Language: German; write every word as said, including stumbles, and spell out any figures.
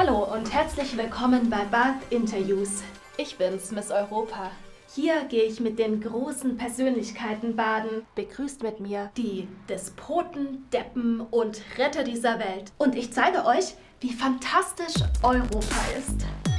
Hallo und herzlich willkommen bei Bath Interviews. Ich bin's, Miss Europa. Hier gehe ich mit den großen Persönlichkeiten baden. Begrüßt mit mir die Despoten, Deppen und Retter dieser Welt. Und ich zeige euch, wie fantastisch Europa ist.